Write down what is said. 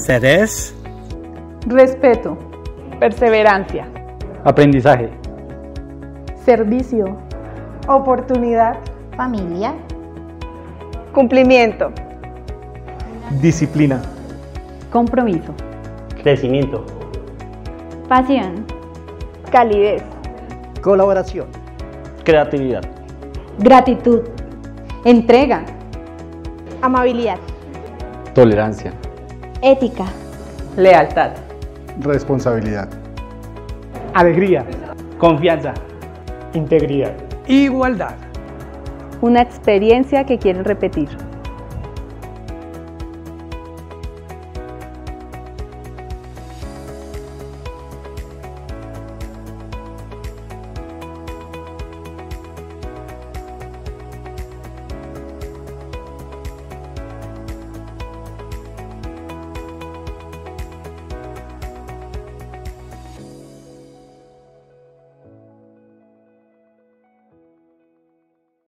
Interés. Respeto. Perseverancia. Aprendizaje. Servicio. Oportunidad. Familia. Cumplimiento. Disciplina. Compromiso. Crecimiento. Pasión. Calidez. Colaboración. Creatividad. Gratitud. Entrega. Amabilidad. Tolerancia. Ética. Lealtad. Responsabilidad. Alegría. Confianza. Integridad. Igualdad. Una experiencia que quieren repetir.